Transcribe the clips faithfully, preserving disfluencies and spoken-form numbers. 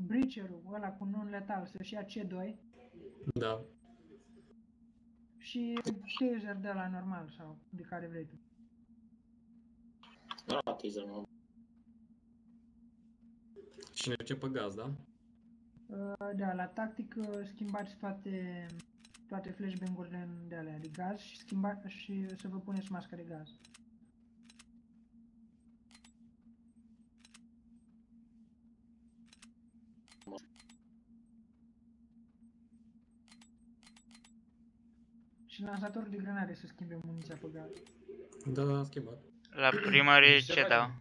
breacherul ăla cu non-letal să-și ia C doi. Da. Și taser de la normal sau de care vrei tu. Da, taser normal. Și ne ducem pe gaz, da? Uh, da, la tactic uh, schimbați toate, toate flashbang-urile de alea de gaz și, schimba, și să vă puneți masca de gaz. Și lansatorul de grenade să schimbe muniția pe gaz. Da, da, am schimbat. La primărie ce dau?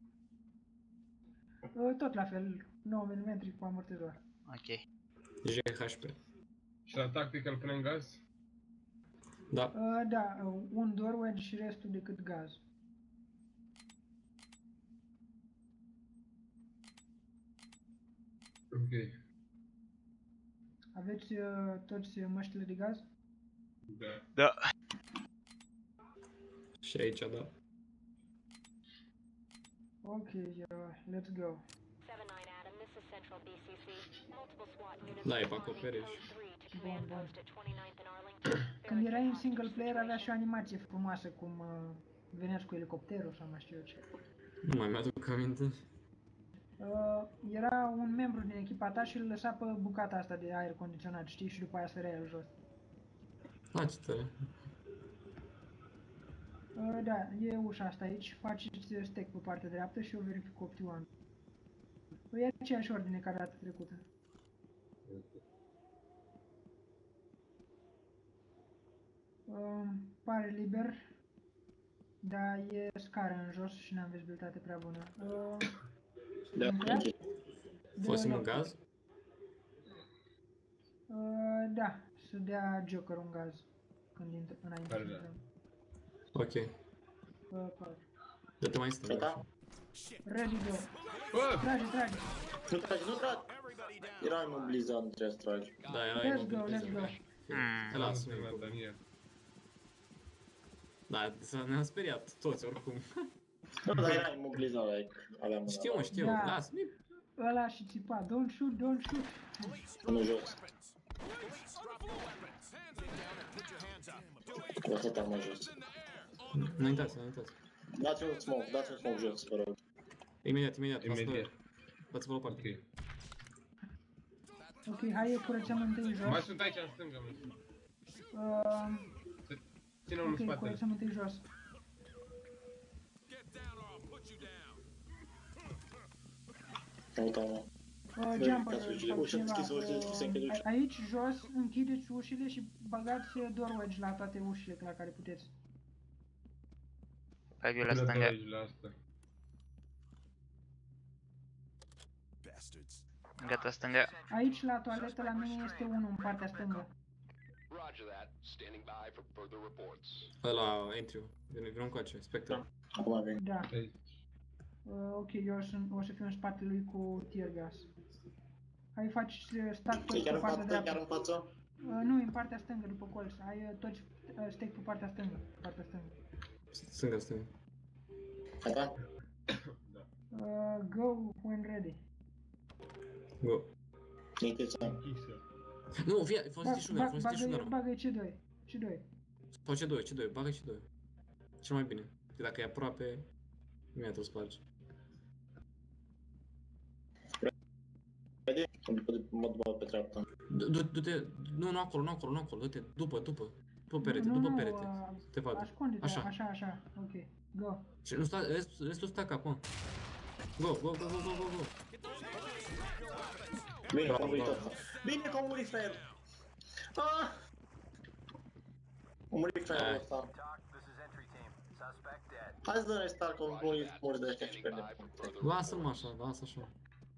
Uh, tot la fel, nouă milimetri cu amortizor. Ok. G H P. Și la tactic îl punem gaz? Da. Uh, da, uh, un door wedge și restul decât gaz. Ok. Aveți uh, toți măștile de gaz? Da. Da. Și aici, da. Ok, uh, let's go. Da, e pe acoperiș. Bun, bun. Când erai în single player avea și o animație frumoasă cum uh, veneați cu elicopterul sau mai știu eu ce. Nu mai mi-aduc aminte. Uh, era un membru din echipa ta și îl lăsa pe bucata asta de aer condiționat, știi? Și după aia sărea el jos. Ah, ce tare. Uh, da, e ușa asta aici, faceți stack pe partea dreaptă și eu verific optioanul. Păi e aceeași ordine ca data trecută. Uh, pare liber, dar e scară în jos și n-am vizibilitate prea bună. Uh, Da, intrați? Folosim De- un gaz? Uh, da, să dea Joker un gaz când intră, înainte Care să da? intrăm. Ok. Uh, patru. Dă-te mai stâng. Gata? Ready, go. Bă! Trage, trage. Nu tragi, nu tragi! Era imobilizat, nu trebuie să tragi. Da, era Let's go, imobil. let's go. Hmm. Lasă, Nu nu se Daniel. Da, să ne-am speriat toți oricum. Nu, dar era imobilizat, like, aveam mâna. Știu, mă, știu. Da. Lasă-mi. Ăla și țipa, don't shoot, don't shoot. Până jos. Lăsat am jos. Nu uitați, nu uitați. Dați un smoke, dați un smoke jos, vă rog. Imediat, imediat. Imediat. Dați-vă la o parte. Ok. Ok, hai, curățăm întâi jos. Mai sunt aici în stânga, mă. Uh, Ține unul în ok, spatele. curățăm întâi jos. Uita-mă. Uh, Bă, jumper uitați ușile, sau ușa cineva. deschisă, ușa deschisă, închide Uh, ușa. aici, jos, închideți ușile și bagați uh, door wedge la toate ușile la care puteți. Bag eu la Până stânga. douăzeci la asta. Gata, stânga. Aici, la toaletă, la mine este unul în partea stângă. Ăla, entry-ul. Vine, vină încoace, Spectre. Acum vin. Da. Aici. Uh, ok, eu o să, o să fiu în spatele lui cu tear gas. Hai, faci uh, stack E toți chiar pe în partea față, chiar dreaptă. în față? Uh, nu, în partea stângă, după colț. Ai uh, toți uh, stack pe partea stângă. Partea stângă. Stânga, stânga. Gata? Uh, go when ready. Go. Închideți. Închisă. Nu, fie, folosiți și unul, folosiți și bagă, unul. bagă C doi. C doi. Sau C doi, C doi, bagă C doi. Cel mai bine. Că dacă e aproape, imediat o spargi. Vede? Mă după pe treaptă. Du- du- Du-te, nu, nu acolo, nu acolo, nu acolo, du-te, după, după. După perete, Nu, după nu, perete. uh, Te vadă. Ascunde-te, Așa. așa, așa. Ok, go. Și nu sta, restul, restul sta cap, mă. Go, go, go, go, go, go, go. Bine, că a murit ăsta. Bine că a murit fraierul. Ah! A murit fraierul Ai. ăsta. Hai să dăm restart, că a murit, murit de ăștia și pierdem. Lasă-l, așa, lasă așa.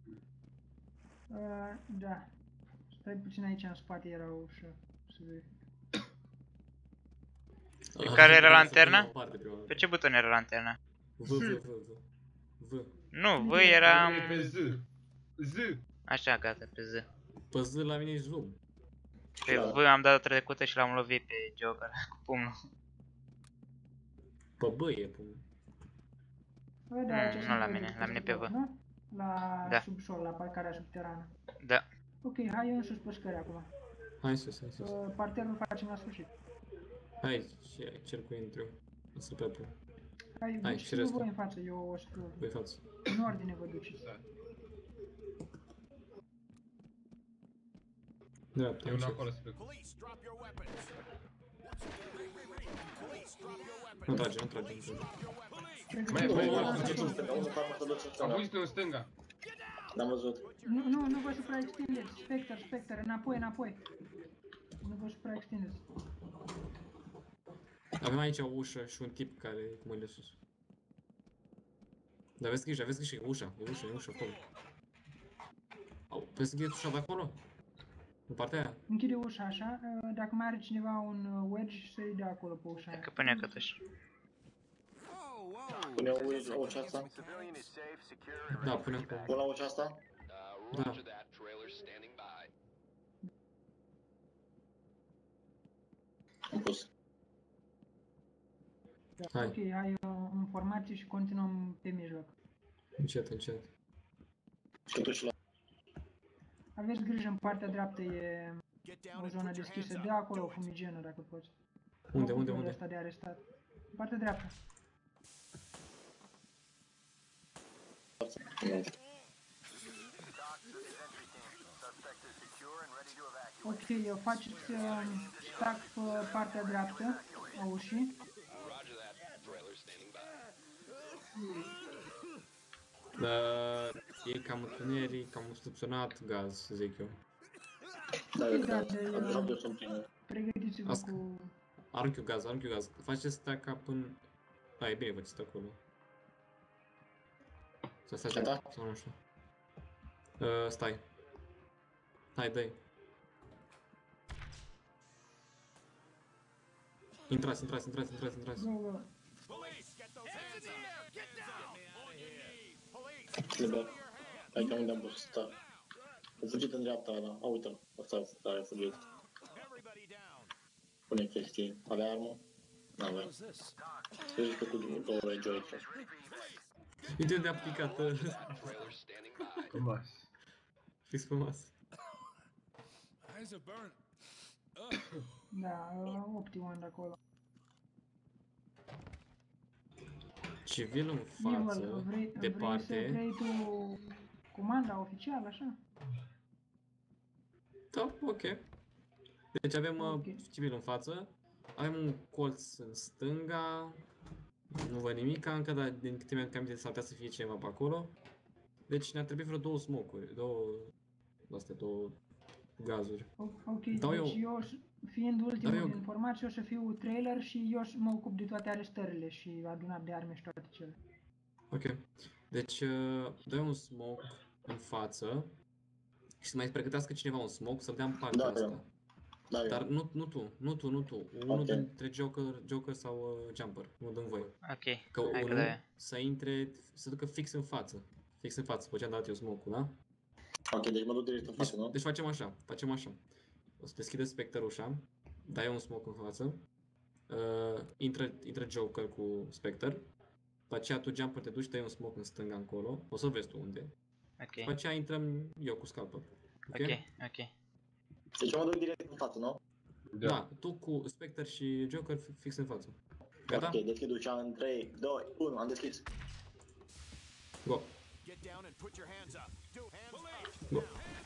Uh, da. Stai puțin aici în spate, era o ușă. Să verific. Ah, care era să lanterna? dăm la o parte prima dată. Pe ce buton era lanterna? V, V, V, V. V. Nu, V era... E pe Z. Z. Așa, gata, pe Z. Pe Z la mine e zoom. Pe Da. V am dat o trecută și l-am lovit pe Joker cu pumnul. Pe B e pum. Bă, da, Mm, aici nu sunt la ready, mine, la mine let's pe go, V. nu? La Da. subsol, la parcarea subterană. Da. Ok, hai în sus pe scări acum. Hai sus, hai sus. Uh, Parterul facem la sfârșit. Hai, ce cercul intru. Să pe apă. Hai, Hai, duceți și vă restul. voi în față, eu o să... Voi față. În ordine vă duceți. Dreapta, E unul încet. acolo spre. Nu trage, nu trage, nu trage. Mai e, mai e, Unul mai e. face în stânga, unul farmă să duce în Am stânga. fugit în stânga. N-am văzut. Nu, nu, nu vă supraextindeți. Spectre, Spectre, înapoi, înapoi. Nu vă supraextindeți. Avem aici o ușă și un tip care e cu mâinile sus. Dar aveți grijă, aveți grijă, e ușa, e ușa, e ușa acolo. Au, puteți să închideți ușa de acolo? În partea aia? Închide ușa așa, uh, dacă mai are cineva un uh, wedge, să-i dea acolo pe ușa aia. Că pune cătuș. Pune o ușa ușa asta. Da, pune acolo. Pun la ușa asta. Da. Am pus. Da. Hai. Ok, hai uh, în formație și continuăm pe mijloc. Încet, încet. Și tu și la... Aveți grijă, în partea dreaptă e o zonă deschisă. De acolo o fumigenă, dacă poți. Unde, unde, Locul unde? ăsta de arestat. În partea dreaptă. Nu știu. Ok, eu faceți uh, stack pe partea dreaptă a ușii. Dar e cam întuneric, cam obstrucționat gaz, zic eu. Da, Ok, eu da, cred. de, Am deja uh, dus un primul. pregătiți-vă Asta. cu... Arunc eu gaz, arunc eu gaz. Faceți stack up în... Da, e bine, faceți acolo. Să stai, Gata? sau nu știu. Uh, stai. Hai, dă-i. Intrați, intrați, intrați, intrați, intrați. Go, go. Liber. Aici unde am pus, da. A fugit în dreapta ăla. A, uite-l. Ăsta da, a fugit. Pune chestii. Avea armă? N-avea. Vezi că cu două regi aici. Uite unde a aplicat. uh, Frumos. Fix pe masă. Da, uh, optimum de acolo. Civil în Nivel, față, vrei, vrei să departe. vrei tu comanda oficială, așa? Da, ok. Deci avem Ok. uh, civil în față, avem un colț în stânga, nu văd nimic încă, dar din câte mi-am aminte s-ar putea să fie cineva pe acolo. Deci ne-ar trebui vreo două smoke-uri, două, astea, două gazuri. O- Ok, Dau deci eu- eu, fiind ultimul eu- din formație, o să fiu trailer și eu mă ocup de toate arestările și adunat de arme și toate cele. Ok. Deci uh, dai un smoke în față și să mai pregătească cineva un smoke să-l dea în partea Da, asta. eu. Da, eu. Dar nu, nu tu, nu tu, nu tu. Unul Ok. dintre Joker, Joker sau uh, Jumper, unul din voi. Ok, Că hai că unul da. să intre, să ducă fix în față. Fix în față, după ce am dat eu smoke-ul, da? Ok, deci mă duc direct în Deci, față, nu? deci facem așa, facem așa. O să deschide Spectre ușa, dai un smoke în față, uh, intră, intră Joker cu Spectre, după aceea tu Jumper te duci, dai un smoke în stânga încolo, o să vezi tu unde. După Ok, aceea intrăm eu cu Scalper. Ok? ok, ok. Deci eu mă duc direct în față, nu? Da. Da, tu cu Spectre și Joker fi- fix în față. Gata? Ok, deschid ușa în trei, doi, unu, am deschis. Go! Get down and put your hands up. Do hands up. Go!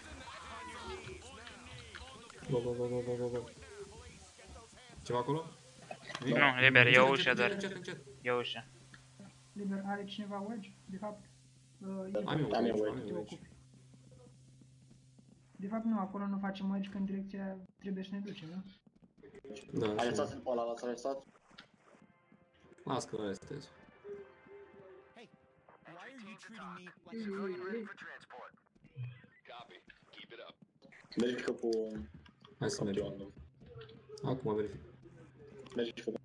Go, go, go, go, go, go, go. Ceva acolo? Nimic? Nu, liber, e Încet, o încet, ușă încet, doar. încet, încet. E o ușă. Liber, are cineva wedge? De fapt, uh, e- Am eu Am aici, eu am aici. eu aici. de fapt nu, acolo nu facem wedge, că în direcția trebuie să ne ducem, nu? Da, așa. Arestați-l pe ăla, l-ați arestat? Las că arestez. Hey, why are you treating me like Verifică cu Hai să mergem. campionul. Acum verific. Verifică cu...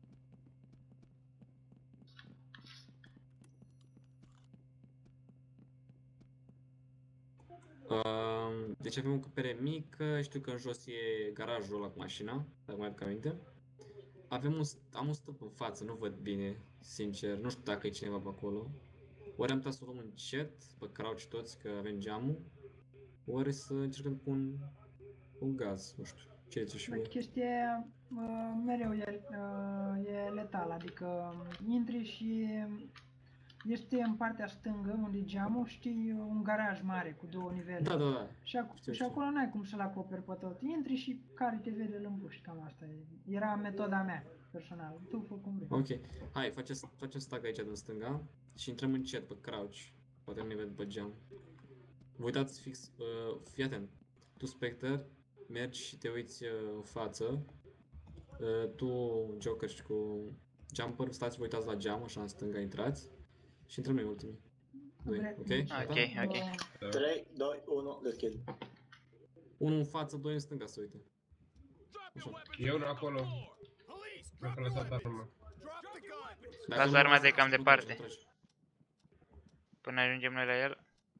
Uh, deci avem o încăpere mică, știu că în jos e garajul ăla cu mașina, dacă mai aduc aminte. Avem un, st- am un stâlp în față, nu văd bine, sincer, nu știu dacă e cineva pe acolo. Ori am putea să o luăm încet, pe crouch toți, că avem geamul, ori să încercăm cu un, cu un gaz, nu știu, ce ziceți și Bă, voi. chestia aia, uh, mereu e, uh, e letală, adică intri și este în partea stângă, unde e geamul, știi, un garaj mare cu două nivele. Da, da, da. Și, ac- Știu, și știu. acolo n-ai cum să-l acoperi pe tot. Intri și care te vede îl împuși, cam asta e. Era metoda mea, personală. Tu fă cum vrei. Ok, hai, facem, facem stag aici din stânga și intrăm încet pe crouch. Poate nu ne vede pe geam. Vă uitați fix, uh, fii atent. Tu, Spectre, mergi și te uiți uh, în față. Uh, tu, Joker și cu Jumper, stați și vă uitați la geam, așa în stânga intrați. Și intrăm noi ultimii. Doi, Vre- ok? deci, Gata? Ok, ok. uh, trei, doi, unu, deschid. Unul în față, doi în stânga să uite. Așa. E unul acolo. Cred că a lăsat arma. Dacă Lasă nu, arma de lasă, cam nu departe. tragi, nu tragi. Până ajungem noi la el.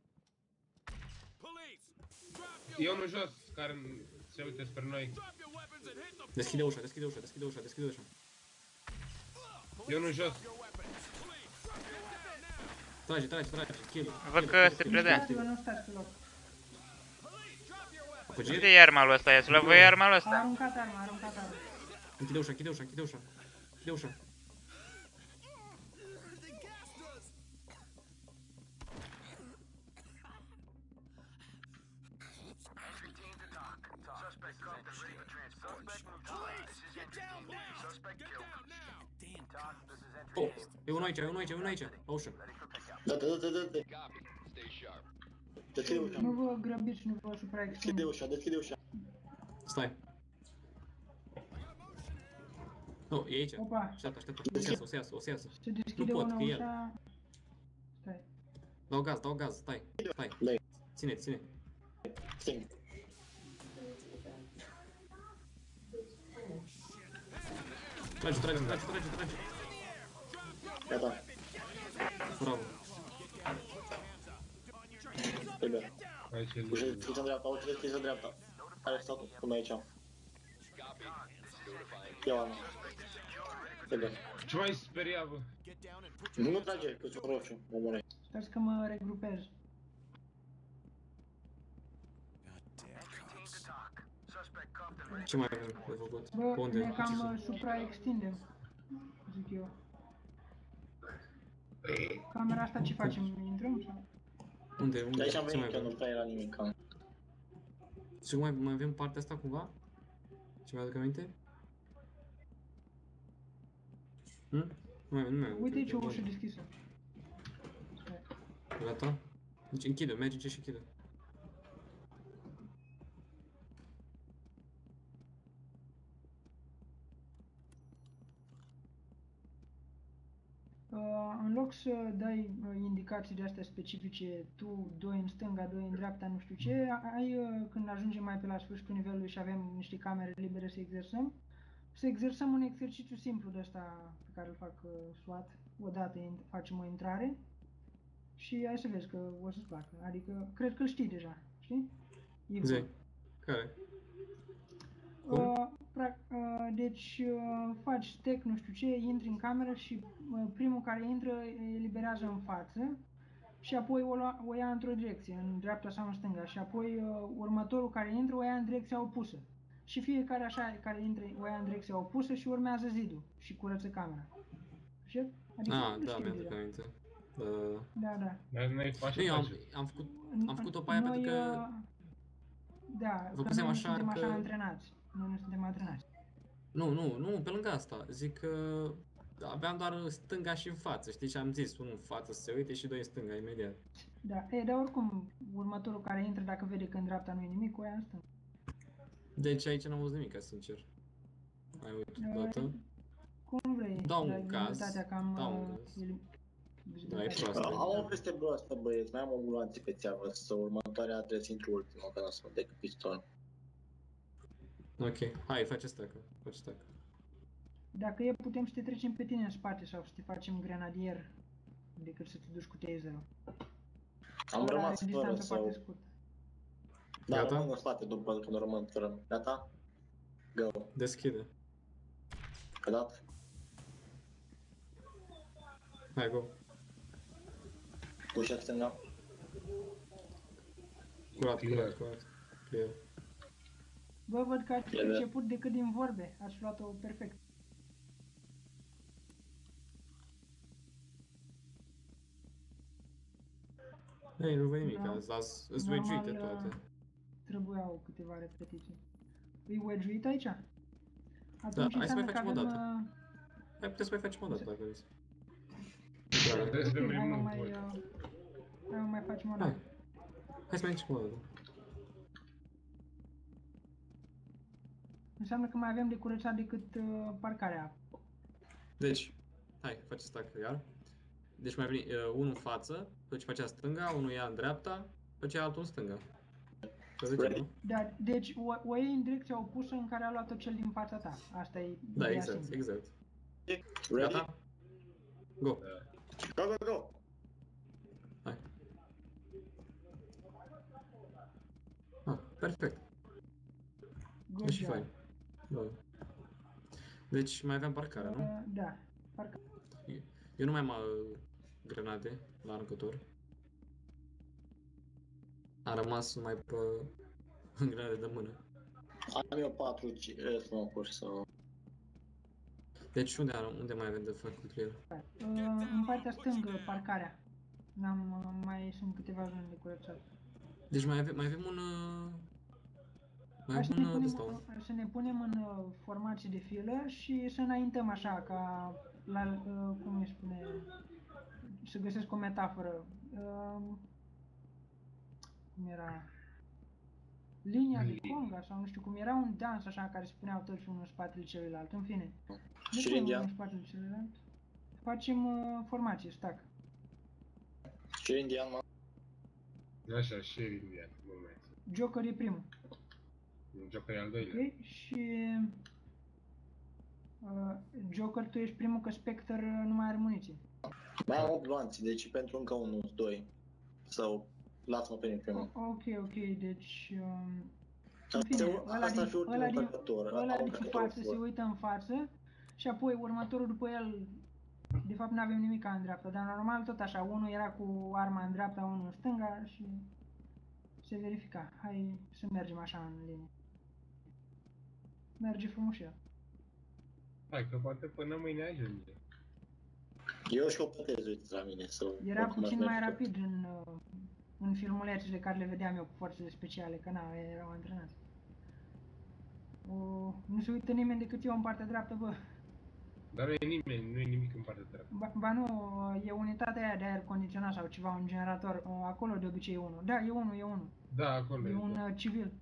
E unul jos care se uite spre noi. Deschide ușa, deschide ușa, deschide ușa, deschide ușa. E unul jos. Trage, trage, trage, kill. Văd kill, că kill, se kill, predea. kill, kill. Uitați-vă, nu stați pe loc. A fugit? Unde e arma lui ăsta? I-ați luat voi arma lui A ăsta? aruncat arma, a aruncat arma. Închide ușa, închide ușa, închide ușa. Închide ușa. Oh, e unul aici, e unul aici, e unul aici, la ușă. Da, da, da, da, da. Deschide ușa. Nu vă grăbiți, nu vă Deschide supraextindeți. ușa, deschide ușa. Stai. Nu, e aici. Opa, Așteaptă, așteaptă. O să iasă, o să iasă, o să iasă. se deschide Nu pot, una că e el. ușa. Stai. Dau gaz, dau gaz, stai, stai. Dai. Ține, ține. Sting. Trage, trage, trage, trage, trage. Gata. Bravo. Liber. Aici e Ușa liber. deschisă în dreapta, ușa deschisă în dreapta. Are statul, până aici. Ia oameni. Liber. Ce mai speria, bă? Nu mă trage, că sunt roșu, mă mure. Sper că mă regrupez. Ce mai avem de făcut? Pe Bă, unde? ne cam Ce uh, supraextindem, zic eu. Camera asta ce facem? Intrăm sau? Unde? Unde? Aici am Ce mai venit, că avem? nu prea era nimic. cam. Și mai, mai avem partea asta cumva? Ce mai aduc aminte? Hm? Nu mai, nu mai Uite aici o Gata? ușă deschisă. Stai. Gata? Deci închide, merge ce și închide. Uh, în loc să dai uh, indicații de astea specifice, tu, doi în stânga, doi în dreapta, nu știu ce, a- ai, uh, când ajungem mai pe la sfârșitul nivelului și avem niște camere libere să exersăm, să exersăm un exercițiu simplu de ăsta pe care îl fac uh, SWAT. Odată int- facem o intrare și hai să vezi că o să-ți placă. Adică, cred că îl știi deja, știi? Igor. Zi. Care? Cum? Uh, pra- uh, deci uh, faci stack, nu știu ce, intri în cameră și uh, primul care intră eliberează în față și apoi o, lua, o ia într-o direcție, în dreapta sau în stânga și apoi uh, următorul care intră o ia în direcția opusă. Și fiecare așa care intră o ia în direcția opusă și urmează zidul și curăță camera. Știi? Adică Ah, îl da, știi mi-aduc deja. aminte. Da, da, da. Da, da. Dar noi facem, Nu, eu am, facem. am făcut, N- am făcut-o pe aia noi, pentru că... uh, Da, că făcusem noi nu așa suntem așa că- antrenați. Noi nu suntem antrenați. Nu, nu, nu, pe lângă asta. Zic că aveam doar stânga și în față, știi ce am zis? Unul în față să se uite și doi în stânga, imediat. Da, e, dar oricum, următorul care intră, dacă vede că în dreapta nu e nimic, o ia în stânga. Deci aici n-am văzut nimic, sincer. Mai uit Da, o dată. Cum vrei, Dau un dar caz, vizibilitatea cam... dau un uh, caz. vizib- Da, e vizibilitatea- proastă. Am o peste proastă, băieți, mai am o ambulație pe țeavă, să următoarea trebuie să intru ultima, că nu o să mă dec pistol. Ok, hai, face stack face stack Dacă e, putem să te trecem pe tine în spate sau să te facem grenadier, decât să te duci cu taserul. Am Ăla rămas e fără distanță foarte să... scurtă. Da, Gata? rămân în spate după când rămân fără. Gata? Go. Deschide. Gata? Hai, go. Ușa stânga. Curat, Clear. curat, curat. Clear. Bă, văd că ați Bine. început decât din vorbe. Ați luat-o perfect. Ei, nu văd nimic, Da. îți Normal, wedge-uite toate. uh, Trebuiau câteva repetiții. E wedge-uit aici? Da, Atunci hai să mai înseamnă că facem o avem... dată. uh, Hai, puteți să mai facem o dată dacă vreți. Trebuie să Ok, vedem hai o nu mai... văd. uh, Hai o mai facem o Hai. dată. Hai să mai facem o dată. Înseamnă că mai avem de curățat decât uh, parcarea. Deci, hai, faceți stack iar. Deci mai veni uh, unul în față, după ce facea stânga, unul ia în dreapta, după ce altul în stânga. Să zicem, Ready? nu? Da, deci o, o iei în direcția opusă în care a luat-o cel din fața ta. Asta e Da, ideea exact, simplă. exact. Ready? Gata? Go! Go, go, go! Hai. Ah, perfect. Good E și job. fain. Da. Deci mai aveam parcarea, nu? Uh, da, parcă. Eu nu mai am uh, grenade la aruncător. Am rămas numai pe grenade de mână. Am eu patru smoke-uri sau... Deci unde, am, unde mai avem de făcut clear? Uh, în partea stângă, parcarea. N-am, uh, mai sunt câteva zone de curățat. Deci mai avem, mai avem un... Uh, mai Hai să avem ne, un uh, punem, ăsta, un- uh, să ne punem în uh, formație de filă și să înaintăm așa, ca la, uh, cum îi spune, să găsesc o metaforă. Uh, cum era? Linia de conga sau nu știu cum, era un dans așa care se puneau toți unul în spatele celuilalt, în fine. Ne Și punem unul indian? în spatele celuilalt. Facem uh, formație, stack. Și indian, mă? Așa, și Indian, moment. Joker e primul. Joker e al doilea. Ok? Și... Uh, Joker, tu ești primul, că Spectre uh, nu mai are muniție. Mai am opt lanți, deci pentru încă unul, doi. Sau... Lasă-mă pe mine O, primul. ok, ok, deci... Um, în Asta, fine, e- ăla asta din, și ultimul ăla din, călcător. ăla Au din călcător față se fur. uită în față și apoi următorul după el, de fapt nu avem nimic în dreapta, dar normal tot așa, unul era cu arma în dreapta, unul în stânga și se verifica. Hai să mergem așa în linie. Merge frumușel. Hai că poate până mâine ajunge. Eu și o pătez, uite la mine, să... Era oricum aș puțin mai merge. rapid în, uh, în filmulețele care le vedeam eu cu forțele speciale, că na, erau antrenați. O, nu se uită nimeni decât eu în partea dreaptă, bă. Dar nu e nimeni, nu e nimic în partea dreaptă. Ba, ba nu, e unitatea aia de aer condiționat sau ceva, un generator, uh, acolo de obicei e unul. Da, e unul, e unul. Da, acolo E e. un da. uh, civil.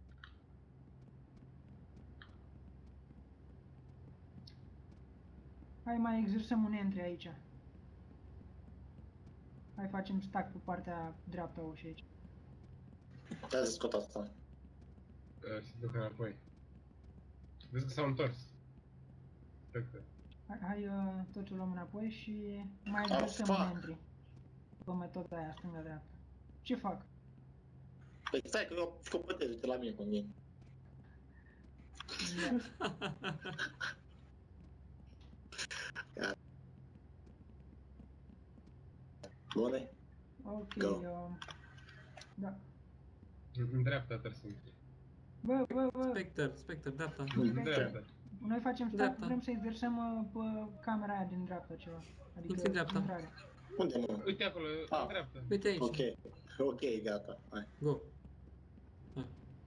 Hai mai exersăm un entry aici. Hai facem stack pe partea dreaptă a ușii aici. Hai să scot asta. Uh, Se duc înapoi. Vezi că s-au întors. Spectre. Hai, hai uh, toți o luăm înapoi și mai Ah, exersăm un fuck. entry. Pe metoda aia, stânga-dreapta. Ce fac? Păi stai că eu și o pătez, uite la mine cum vin. Ia. Bune? Ok, Go. uh, da. În în dreapta trebuie să intri. Bă, bă, bă, Spectre, Spectre, dreapta. În dreapta. noi facem stack, Dreapta. vrem să exersăm uh, pe camera aia din dreapta ceva. Adică Intri în dreapta. intrarea. Unde mă? Uite acolo, Ah. în dreapta. Uite aici. Ok. Ok, gata. Hai. Go. Hai.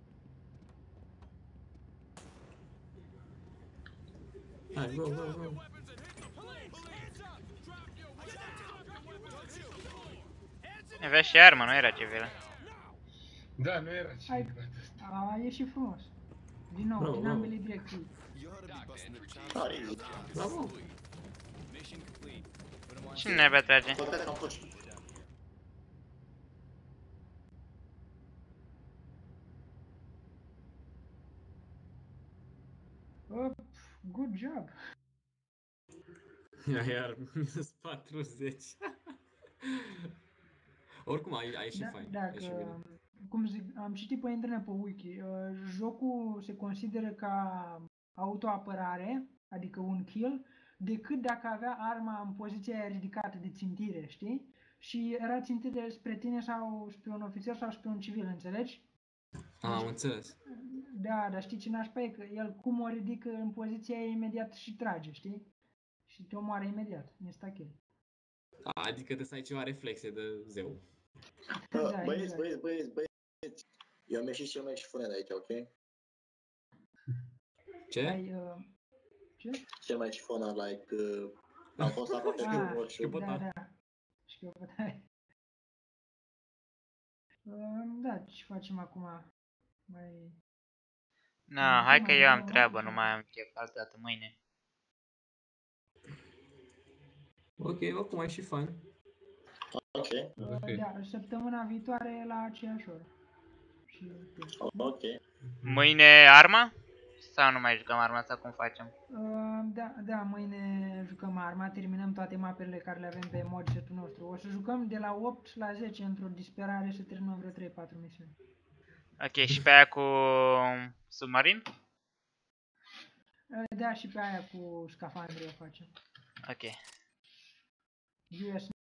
Hai, go, go, go. Avea și armă, nu era civilă. Da, nu era Hai. ceva. A ieșit frumos. Din nou, Bravo, din bravo. ambele direcții. You ought to be busting the chops. Ah, easy. Bravo. Mission complete. But I'm Cine ne va trage? Pătez că am fost. Oh, good job. Ia iar, minus patruzeci. Oricum, ai, ai ieșit Da, fain. Ai dacă, ieșit bine. cum zic, am citit pe internet pe wiki, uh, jocul se consideră ca autoapărare, adică un kill, decât dacă avea arma în poziția aia ridicată de țintire, știi? și era țintit de spre tine sau spre un ofițer sau spre un civil, înțelegi? A, am înțeles. Da, dar știi ce nașpa e? Că el cum o ridică în poziția aia imediat și trage, știi? Și te omoară imediat, insta-kill. Adică trebuie să ai ceva reflexe de zeu. Da, Băieți, exact. băieți, băieți, băieți. Eu am ieșit cel mai șifonet de aici, ok? Ce? Ai, uh, ce? Cel mai șifonat, like... Uh, am fost aproape Ah, cu roșu. Da, da. Șchiopătare. Uh, da, ce facem acum? Mai... Na, hai că eu am treabă, nu mai am chef altă dată mâine. Ok, oricum ai și fain. Ok, Uh, da, săptămâna viitoare la aceeași oră. Și... ok. Mâine arma? Sau nu mai jucăm arma asta, cum facem? Uh, da, da, mâine jucăm arma, terminăm toate mapele care le avem pe mod setul nostru. O să jucăm de la opt la zece într-o disperare să terminăm vreo trei patru misiuni. Ok, și pe aia cu submarin? Uh, da, și pe aia cu scafandrii o facem. Ok. U S